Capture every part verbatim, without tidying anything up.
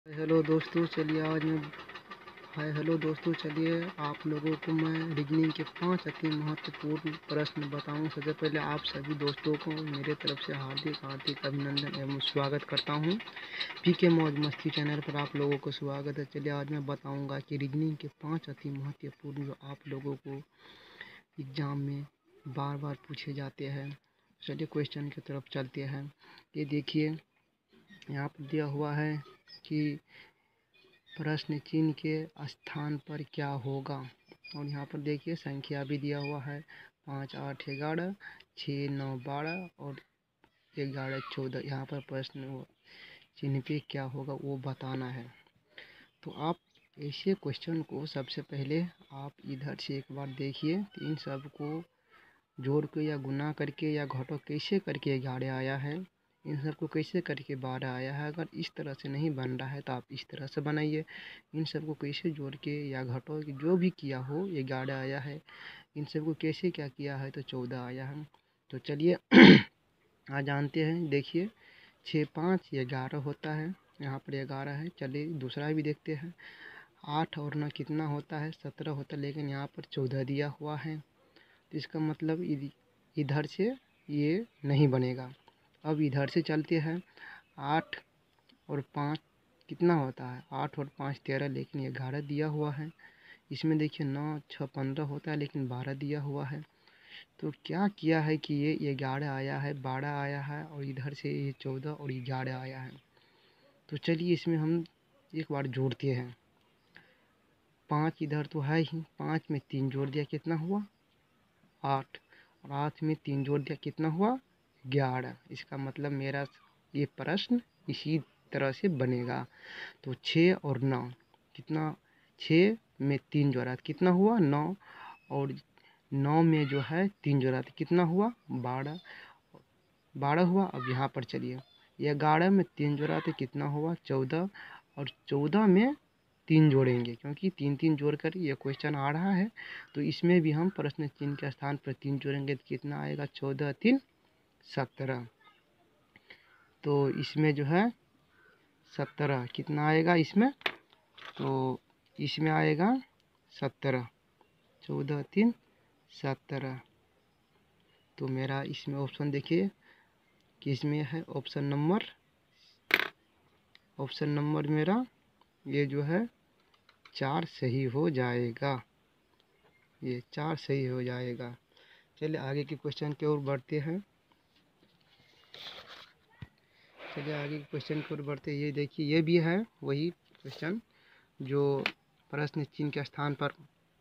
Hello दोस्तों, चलिए आज मैं हाय हेलो दोस्तों चलिए आप लोगों को मैं रीजनिंग के पांच अति महत्वपूर्ण प्रश्न बताऊं। सबसे पहले आप सभी दोस्तों को मेरे तरफ से हार्दिक हार्दिक अभिनंदन एवं स्वागत करता हूं। पी के मौज मस्ती चैनल पर आप लोगों को स्वागत है। चलिए आज मैं बताऊंगा कि रीजनिंग के पाँच अति महत्वपूर्ण जो आप लोगों को एग्ज़ाम में बार बार पूछे जाते हैं। चलिए क्वेश्चन की तरफ चलते हैं। ये देखिए यहाँ पर दिया हुआ है कि प्रश्न चिन्ह के स्थान पर क्या होगा, और यहाँ पर देखिए संख्या भी दिया हुआ है पाँच आठ ग्यारह छः नौ बारह और ग्यारह चौदह। यहाँ पर प्रश्न चिन्ह पे क्या होगा वो बताना है। तो आप ऐसे क्वेश्चन को सबसे पहले आप इधर से एक बार देखिए, इन सब को जोड़ के या गुना करके या घटो कैसे करके ग्यारह आया है, इन सबको कैसे करके बारह आया है। अगर इस तरह से नहीं बन रहा है तो आप इस तरह से बनाइए। इन सबको कैसे जोड़ के या घटो जो भी किया हो ये ग्यारह आया है, इन सबको कैसे क्या किया है तो चौदह आया है। तो चलिए आज जानते हैं। देखिए छः पाँच ये ग्यारह होता है, यहाँ पर ग्यारह है। चलिए दूसरा भी देखते हैं। आठ और नौ कितना होता है, सत्रह होता है, लेकिन यहाँ पर चौदह दिया हुआ है, तो इसका मतलब इधर से ये नहीं बनेगा। अब इधर से चलते हैं। आठ और पाँच कितना होता है, आठ और पाँच तेरह, लेकिन ये ग्यारह दिया हुआ है। इसमें देखिए नौ छः पंद्रह होता है, लेकिन बारह दिया हुआ है। तो क्या किया है कि ये ये ग्यारह आया है, बारह आया है, और इधर से ये चौदह और ग्यारह आया है। तो चलिए इसमें हम एक बार जोड़ते हैं। पाँच इधर तो है ही, पाँच में तीन जोड़ दिया कितना हुआ आठ, और आठ में तीन जोड़ दिया कितना हुआ ग्यारह। इसका मतलब मेरा ये प्रश्न इसी तरह से बनेगा। तो छः और नौ कितना, छः में तीन जोड़ा तो कितना हुआ नौ, और नौ में जो है तीन जोड़ा तो कितना हुआ बारह, बारह हुआ। अब यहाँ पर चलिए ये ग्यारह में तीन जोड़ा तो कितना हुआ चौदह, और चौदह में तीन जोड़ेंगे क्योंकि तीन तीन जोड़ कर ये क्वेश्चन आ रहा है। तो इसमें भी हम प्रश्न चिन्ह के स्थान पर तीन जोड़ेंगे तो कितना आएगा चौदह तीन सत्रह। तो इसमें जो है सत्रह कितना आएगा इसमें, तो इसमें आएगा सत्रह, चौदह तीन सत्रह। तो मेरा इसमें ऑप्शन देखिए कि इसमें है ऑप्शन नंबर ऑप्शन नंबर मेरा ये जो है चार सही हो जाएगा, ये चार सही हो जाएगा। चलिए आगे के क्वेश्चन की ओर बढ़ते हैं। चलिए आगे के क्वेश्चन की ओर बढ़ते ये देखिए ये भी है वही क्वेश्चन जो प्रश्न चिन्ह के स्थान पर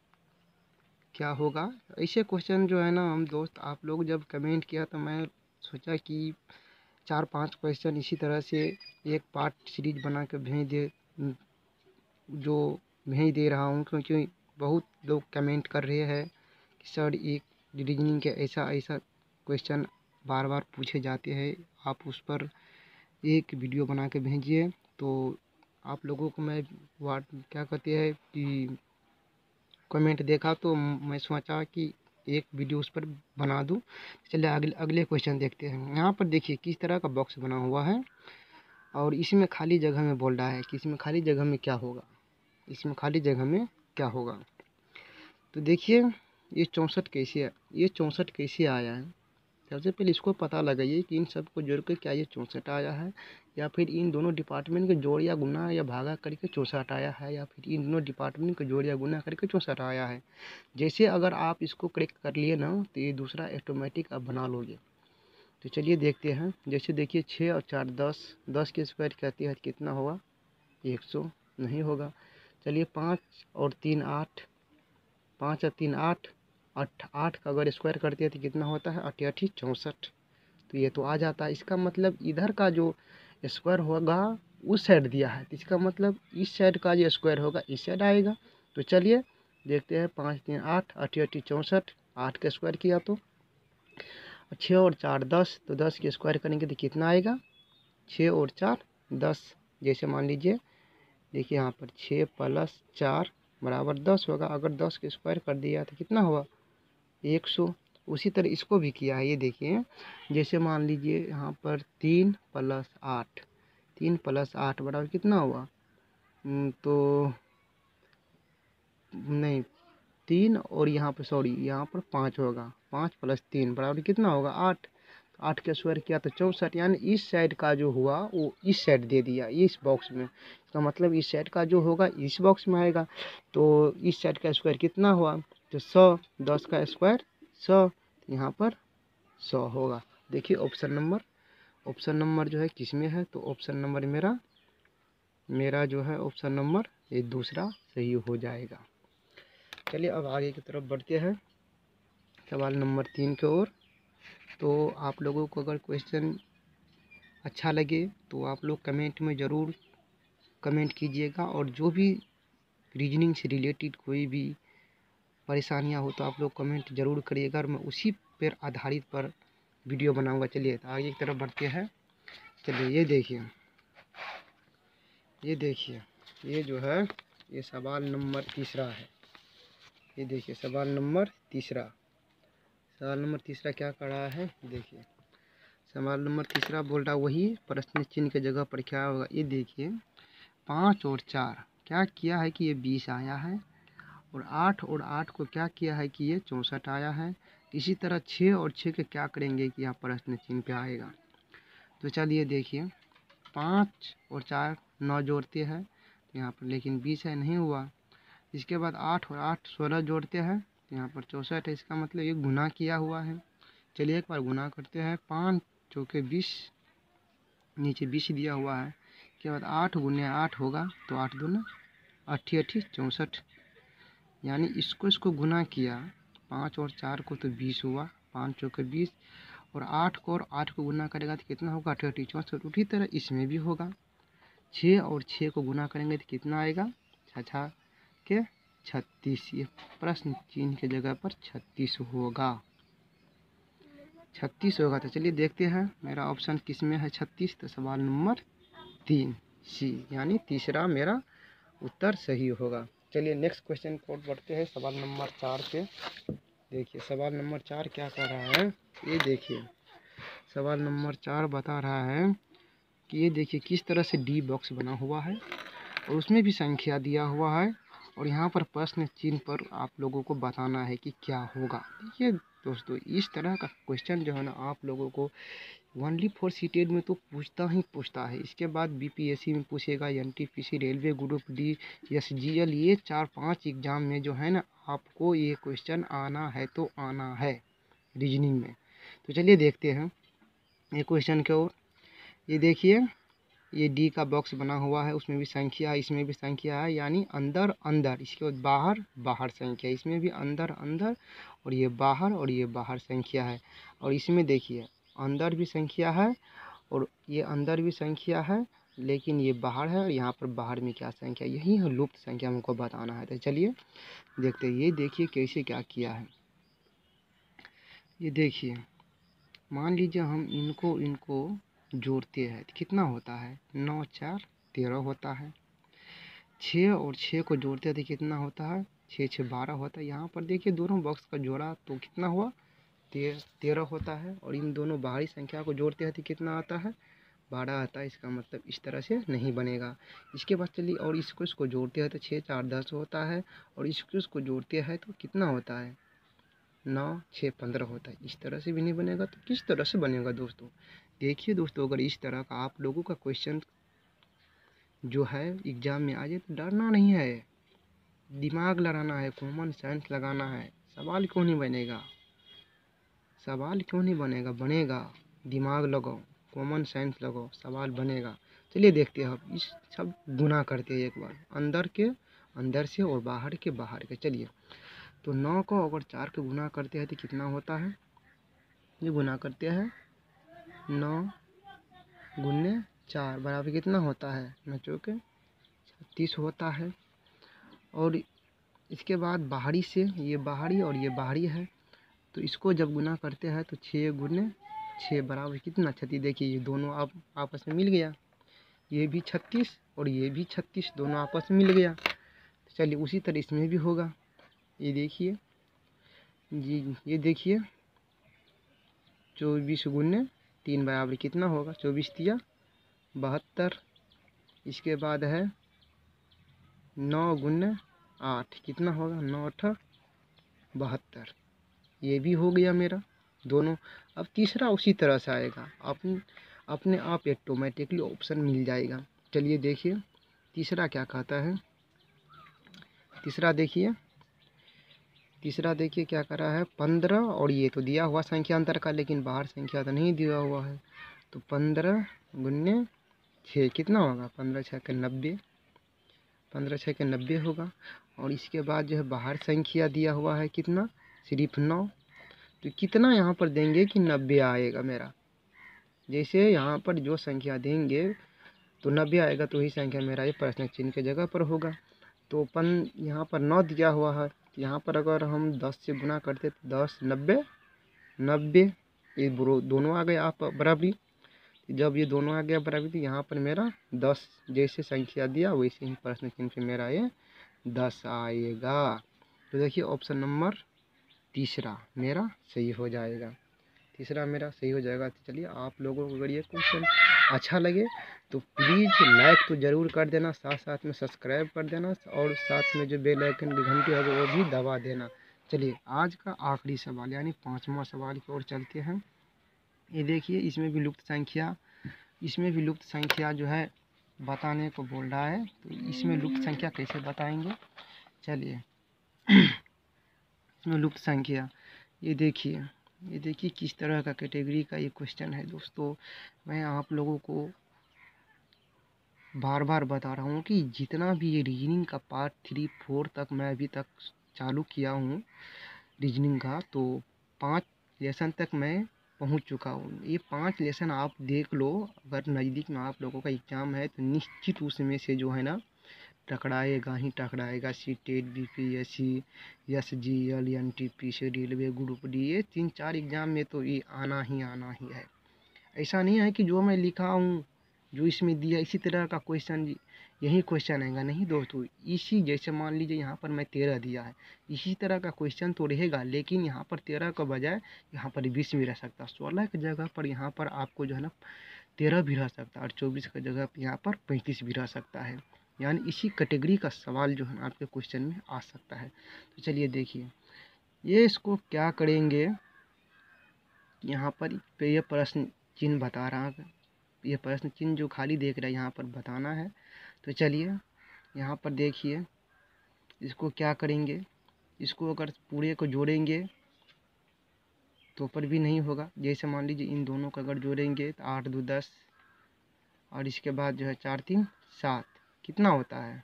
क्या होगा। ऐसे क्वेश्चन जो है ना हम दोस्त आप लोग जब कमेंट किया तो मैं सोचा कि चार पांच क्वेश्चन इसी तरह से एक पार्ट सीरीज बना कर भेज दे जो भेज दे रहा हूँ, क्योंकि बहुत लोग कमेंट कर रहे हैं कि सर एक रीजनिंग के ऐसा ऐसा क्वेश्चन बार बार पूछे जाते हैं, आप उस पर एक वीडियो बना के भेजिए। तो आप लोगों को मैं वाट क्या कहते हैं कि कमेंट देखा तो मैं सोचा कि एक वीडियो उस पर बना दूं। चलिए अगले अगले क्वेश्चन देखते हैं। यहाँ पर देखिए किस तरह का बॉक्स बना हुआ है, और इसमें खाली जगह में बोल रहा है कि इसमें खाली जगह में क्या होगा, इसमें खाली जगह में क्या होगा। तो देखिए ये चौंसठ कैसे ये चौंसठ कैसे आया है। सबसे पहले इसको पता लगाइए कि इन सब को जोड़ कर क्या ये चौंसठ आया है, या फिर इन दोनों डिपार्टमेंट के जोड़ या गुना या भागा करके चौंसठ आया है, या फिर इन दोनों डिपार्टमेंट के जोड़ या गुना करके चौंसठ आया है। जैसे अगर आप इसको करेक्ट कर लिए ना तो ये दूसरा ऑटोमेटिक आप बना लोगे। तो चलिए देखते हैं। जैसे देखिए छः और चार दस, दस के स्क्वायर कहते हैं कितना होगा एक सौ, नहीं होगा। चलिए पाँच और तीन आठ, पाँच और तीन आठ, आठ आठ का अगर स्क्वायर करते हैं तो कितना होता है अठी अठी चौंसठ। तो ये तो आ जाता है। इसका मतलब इधर का जो स्क्वायर होगा उस साइड दिया है, तो इसका मतलब इस साइड का जो स्क्वायर होगा इस साइड आएगा। तो चलिए देखते हैं। पाँच तीन आठ, अठी अठी चौंसठ, आठ का स्क्वायर किया तो छः और चार दस, तो दस के स्क्वायर करेंगे तो कितना आएगा छः और चार दस। जैसे मान लीजिए देखिए यहाँ पर छः प्लस चार बराबर दस होगा। अगर दस के स्क्वायर कर दिया तो कितना हुआ एक सौ। उसी तरह इसको भी किया है। ये देखिए जैसे मान लीजिए यहाँ पर तीन प्लस आठ, तीन प्लस आठ बराबर कितना हुआ तो नहीं, तीन और यहाँ पर सॉरी यहाँ पर पाँच होगा। पाँच प्लस तीन बराबर कितना होगा? आठ। आठ का स्क्वायर किया तो चौंसठ, यानी इस साइड का जो हुआ वो इस साइड दे दिया इस बॉक्स में। इसका मतलब इस साइड का जो होगा इस बॉक्स में आएगा। तो इस साइड का स्क्वायर कितना हुआ? तो सौ। दस का स्क्वायर सौ, यहाँ पर सौ होगा। देखिए ऑप्शन नंबर ऑप्शन नंबर जो है किस में है? तो ऑप्शन नंबर मेरा मेरा जो है ऑप्शन नंबर ये दूसरा सही हो जाएगा। चलिए अब आगे की तरफ बढ़ते हैं, सवाल नंबर तीन की ओर। तो आप लोगों को अगर क्वेश्चन अच्छा लगे तो आप लोग कमेंट में ज़रूर कमेंट कीजिएगा, और जो भी रीजनिंग से रिलेटेड कोई भी परेशानियां हो तो आप लोग कमेंट ज़रूर करिएगा, और मैं उसी पर आधारित पर वीडियो बनाऊंगा। चलिए तो आगे की तरफ बढ़ते हैं। चलिए ये देखिए ये देखिए ये जो है ये सवाल नंबर तीसरा है। ये देखिए सवाल नंबर तीसरा सवाल नंबर तीसरा क्या कर रहा है? देखिए सवाल नंबर तीसरा बोल रहा वही प्रश्न चिन्ह की जगह पर क्या होगा। ये देखिए पाँच और चार क्या किया है कि ये बीस आया है, और आठ और आठ को क्या किया है कि ये चौंसठ आया है। इसी तरह छः और छः के क्या करेंगे कि यहाँ प्रश्न चिन्ह पे आएगा। तो चलिए देखिए पाँच और चार नौ जोड़ते हैं तो यहाँ पर लेकिन बीस है, नहीं हुआ। इसके बाद आठ और आठ सोलह जोड़ते हैं तो यहाँ पर चौंसठ है, इसका मतलब ये गुना किया हुआ है। चलिए एक बार गुना करते हैं। पाँच चौके बीस, नीचे बीस दिया हुआ है। इसके बाद आठ गुने आठ होगा तो आठ दूना अट्ठी अट्ठी चौंसठ, यानी इसको इसको गुना किया। पाँच और चार को तो बीस हुआ, पाँच चौके बीस, और आठ को और आठ को गुना करेगा तो कितना होगा? अट्ठी अट्ठी चौंसठ। उसी तरह इसमें भी होगा। छः और छः को गुना करेंगे तो कितना आएगा? छः के छत्तीस। ये प्रश्न चिन्ह की जगह पर छत्तीस होगा छत्तीस होगा। तो चलिए देखते हैं मेरा ऑप्शन किस में है छत्तीस। तो सवाल नंबर तीन सी, यानी तीसरा मेरा उत्तर सही होगा। चलिए नेक्स्ट क्वेश्चन को बढ़ते हैं, सवाल नंबर चार पे। देखिए सवाल नंबर चार क्या कर रहा है? ये देखिए सवाल नंबर चार बता रहा है कि ये देखिए किस तरह से डी बॉक्स बना हुआ है, और उसमें भी संख्या दिया हुआ है, और यहाँ पर प्रश्न चिन्ह पर आप लोगों को बताना है कि क्या होगा। देखिए दोस्तों इस तरह का क्वेश्चन जो है ना आप लोगों को ओनली फॉर सीटेट में तो पूछता ही पूछता है। इसके बाद बीपीएससी में पूछेगा, NTPC, railway group D, SGL, ये चार पांच एग्जाम में जो है ना आपको ये क्वेश्चन आना है तो आना है रीजनिंग में। तो चलिए देखते हैं ये क्वेश्चन की ओर। ये देखिए ये डी का बॉक्स बना हुआ है, उसमें भी संख्या है, इसमें भी संख्या है, यानी अंदर अंदर। इसके बाद बाहर बाहर संख्या, इसमें भी अंदर अंदर, और ये बाहर और ये बाहर संख्या है। और इसमें देखिए अंदर भी संख्या है और ये अंदर भी संख्या है, लेकिन ये बाहर है, और यहाँ पर बाहर में क्या संख्या, यही है लुप्त संख्या हमको बताना है। तो चलिए देखते हैं। ये देखिए कैसे क्या किया है। ये देखिए मान लीजिए हम इनको इनको जोड़ते हैं तो कितना होता है? नौ चार तेरह होता है। छः और छः को जोड़ते हैं तो कितना होता है? छः छः बारह होता है। यहाँ पर देखिए दोनों बॉक्स का जोड़ा तो कितना हुआ? तेरह तेरह होता है, और इन दोनों बाहरी संख्या को जोड़ते हैं तो कितना आता है? बारह आता है। इसका मतलब इस तरह से नहीं बनेगा। इसके बाद चलिए और इसको इसको जोड़ते हैं तो छः चार दस होता है, और इसको इसको जोड़ते हैं तो कितना होता है? नौ छः पंद्रह होता है। इस तरह से भी नहीं बनेगा तो किस तरह से बनेगा दोस्तों? देखिए दोस्तों अगर इस तरह का आप लोगों का क्वेश्चन जो है एग्ज़ाम में आ जाए तो डरना नहीं है, दिमाग लगाना है, कॉमन सेंस लगाना है। सवाल क्यों नहीं बनेगा? सवाल क्यों नहीं बनेगा? बनेगा। दिमाग लगाओ, कॉमन सेंस लगाओ, सवाल बनेगा। चलिए देखते हैं अब इस सब गुना करते हैं एक बार, अंदर के अंदर से और बाहर के बाहर के। चलिए तो नौ को अगर चार के गुना करते हैं तो कितना होता है? ये गुना करते हैं नौ गुने चार बराबर कितना होता है? नौ चौके छत्तीस होता है। और इसके बाद बाहरी से, ये बाहरी और ये बाहरी है, तो इसको जब गुना करते हैं तो छः गुने छः बराबर कितना? छत्तीस। देखिए ये दोनों आप आपस में मिल गया, ये भी छत्तीस और ये भी छत्तीस, दोनों आपस में मिल गया। तो चलिए उसी तरह इसमें भी होगा। ये देखिए जी ये देखिए चौबीस गुने तीन बराबर कितना होगा? चौबीस तिया बहत्तर। इसके बाद है नौ गुने आठ कितना होगा, नौ अठा बहत्तर। ये भी हो गया मेरा दोनों। अब तीसरा उसी तरह से आएगा, अपने अपने आप ऑटोमेटिकली ऑप्शन मिल जाएगा। चलिए देखिए तीसरा क्या कहता है। तीसरा देखिए तीसरा देखिए क्या कर रहा है, पंद्रह और ये तो दिया हुआ संख्या अंतर का, लेकिन बाहर संख्या तो नहीं दिया हुआ है। तो पंद्रह गुन्ने छः कितना होगा, पंद्रह छः के नब्बे, पंद्रह छः के नब्बे होगा। और इसके बाद जो है बाहर संख्या दिया हुआ है कितना, सिर्फ नौ। तो कितना यहाँ पर देंगे कि नब्बे आएगा मेरा। जैसे यहाँ पर जो संख्या देंगे तो नब्बे आएगा, तो वही संख्या मेरा ये प्रश्न चिन्ह के जगह पर होगा। तो पन यहाँ पर नौ दिया हुआ है, तो यहाँ पर अगर हम दस से गुना करते तो दस नब्बे नब्बे, ये दोनों आ गए आप बराबरी। जब ये दोनों आ गया बराबरी तो यहाँ पर मेरा दस जैसे संख्या दिया वैसे ही प्रश्न चिन्ह पे मेरा ये दस आएगा। तो देखिए ऑप्शन नंबर तीसरा मेरा सही हो जाएगा। तीसरा मेरा सही हो जाएगा। तो चलिए आप लोगों को अगर ये क्वेश्चन अच्छा लगे तो प्लीज़ लाइक तो ज़रूर कर देना, साथ साथ में सब्सक्राइब कर देना और साथ में जो बेल आइकन की घंटी है वो भी दबा देना। चलिए आज का आखिरी सवाल यानी पाँचवा सवाल की ओर चलते हैं। ये देखिए इसमें भी लुप्त संख्या इसमें भी लुप्त संख्या जो है बताने को बोल रहा है। तो इसमें लुप्त संख्या कैसे बताएंगे, चलिए इसमें लुप्त संख्या ये देखिए ये देखिए किस तरह का कैटेगरी का ये क्वेश्चन है दोस्तों। मैं आप लोगों को बार बार बता रहा हूँ कि जितना भी ये रीजनिंग का पार्ट थ्री फोर तक मैं अभी तक चालू किया हूँ रीजनिंग का, तो पाँच लेसन तक मैं पहुँच चुका हूँ। ये पांच लेसन आप देख लो, अगर नज़दीक में आप लोगों का एग्ज़ाम है तो निश्चित उसमें से जो है ना टकराएगा ही टकराएगा। C TET, B P S C, S G L, N T P C, railway, group D, ये तीन चार एग्ज़ाम में तो ये आना ही आना ही है। ऐसा नहीं है कि जो मैं लिखा हूँ जो इसमें दिया इसी तरह का क्वेश्चन यही क्वेश्चन आएगा, नहीं दोस्तों। इसी जैसे मान लीजिए यहाँ पर मैं तेरह दिया है, इसी तरह का क्वेश्चन तो रहेगा, लेकिन यहाँ पर तेरह का बजाय यहाँ पर बीस भी रह सकता है। सोलह की जगह पर यहाँ पर आपको जो है ना तेरह भी रह सकता है और चौबीस की जगह पर यहाँ पर पैंतीस भी रह सकता है। यानी इसी कैटेगरी का सवाल जो है ना आपके क्वेश्चन में आ सकता है। तो चलिए देखिए ये इसको क्या करेंगे, यहाँ पर ये प्रश्न चिन्ह बता रहा है, ये प्रश्न चिन्ह जो खाली देख रहा है यहाँ पर बताना है। तो चलिए यहाँ पर देखिए इसको क्या करेंगे, इसको अगर पूरे को जोड़ेंगे तो पर भी नहीं होगा। जैसे मान लीजिए इन दोनों को अगर जोड़ेंगे तो आठ दो दस और इसके बाद जो है चार तीन सात, कितना होता है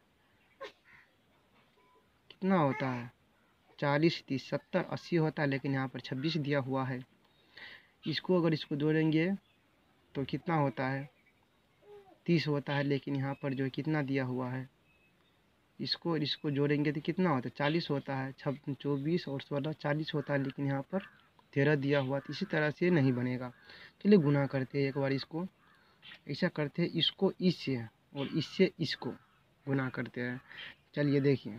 कितना होता है चालीस तीस सत्तर अस्सी होता है, लेकिन यहाँ पर छब्बीस दिया हुआ है। इसको अगर इसको जोड़ेंगे तो कितना होता है तीस होता है, लेकिन यहाँ पर जो कितना दिया हुआ है इसको और इसको जोड़ेंगे तो कितना होता है चालीस होता है। छब चौबीस और सोलह चालीस होता है, लेकिन यहाँ पर तेरह दिया हुआ, तो इसी तरह से नहीं बनेगा। चलिए गुना करते हैं एक बार, इसको ऐसा करते हैं, इसको इससे और इससे इसको गुना करते हैं। चलिए देखिए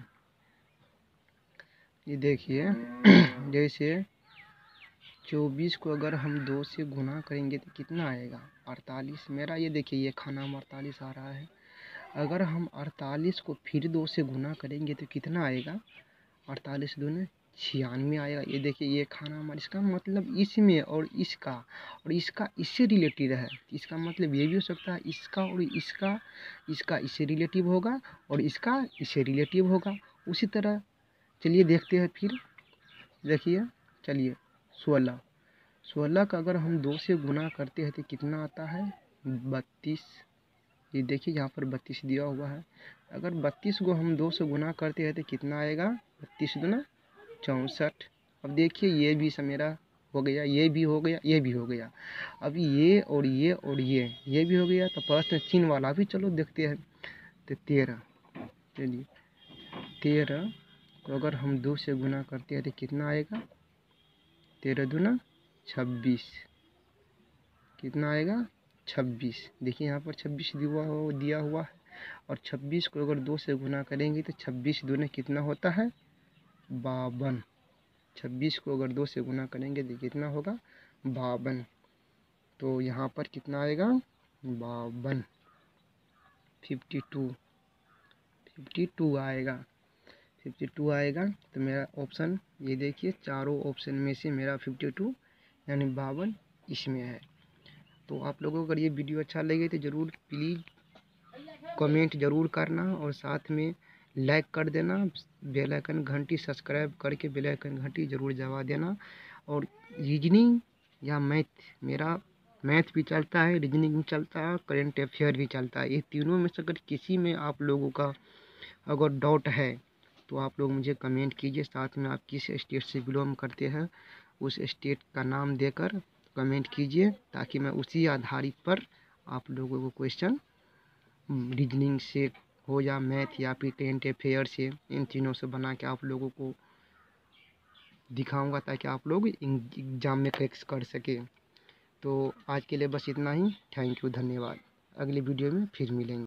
ये देखिए जैसे चौबीस को अगर हम दो से गुना करेंगे तो कितना आएगा अड़तालीस। मेरा ये देखिए ये खाना में अड़तालीस आ रहा है। अगर हम अड़तालीस को फिर दो से गुना करेंगे तो कितना आएगा अड़तालीस दूने छियानवे आएगा। ये देखिए ये खाना हमारा, इसका मतलब इसमें और इसका और इसका इससे रिलेटेड है। इसका मतलब ये भी हो सकता है इसका और इसका इसका इससे रिलेटिव होगा और इसका इससे रिलेटिव होगा। उसी तरह चलिए देखते हैं फिर, देखिए चलिए सोलह सोलह का अगर हम दो से गुना करते हैं तो कितना आता है बत्तीस। ये देखिए यहाँ पर बत्तीस दिया हुआ है। अगर बत्तीस को हम दो से गुना करते हैं तो कितना आएगा बत्तीस दूना चौंसठ। अब देखिए ये भी मेरा हो गया, ये भी हो गया, ये भी हो गया। अब ये और ये और ये ये भी हो गया, तो प्रश्न चिन्ह वाला भी चलो देखते हैं। तो तेरह, चलिए तेरह को अगर हम दो से गुना करते हैं तो कितना आएगा तेरह दूना छब्बीस, कितना आएगा छब्बीस। देखिए यहाँ पर छब्बीस दिया हुआ दिया हुआ है और छब्बीस को अगर दो से गुना करेंगे तो छब्बीस दूने कितना होता है बावन। छब्बीस को अगर दो से गुना करेंगे तो कितना होगा बावन। तो यहाँ पर कितना आएगा बावन, फिफ्टी टू फिफ्टी टू आएगा, फिफ्टी टू आएगा। तो मेरा ऑप्शन ये देखिए, चारों ऑप्शन में से मेरा फिफ्टी टू यानी बावन इसमें है। तो आप लोगों को अगर ये वीडियो अच्छा लगे तो ज़रूर प्लीज़ कमेंट ज़रूर करना और साथ में लाइक कर देना, बेल आइकन घंटी सब्सक्राइब करके बेल आइकन घंटी ज़रूर दबा देना। और रीजनिंग या मैथ, मेरा मैथ भी चलता है, रीजनिंग भी चलता है, करेंट अफेयर भी चलता है। ये तीनों में से अगर किसी में आप लोगों का अगर डाउट है तो आप लोग मुझे कमेंट कीजिए। साथ में आप किस स्टेट से बिलोंग करते हैं उस स्टेट का नाम देकर कमेंट कीजिए, ताकि मैं उसी आधारित पर आप लोगों को क्वेश्चन रीजनिंग से हो या मैथ या फिर करेंट अफेयर से, इन तीनों से बना के आप लोगों को दिखाऊंगा, ताकि आप लोग एग्ज़ाम में क्रैक कर सके। तो आज के लिए बस इतना ही। थैंक यू, धन्यवाद। अगली वीडियो में फिर मिलेंगे।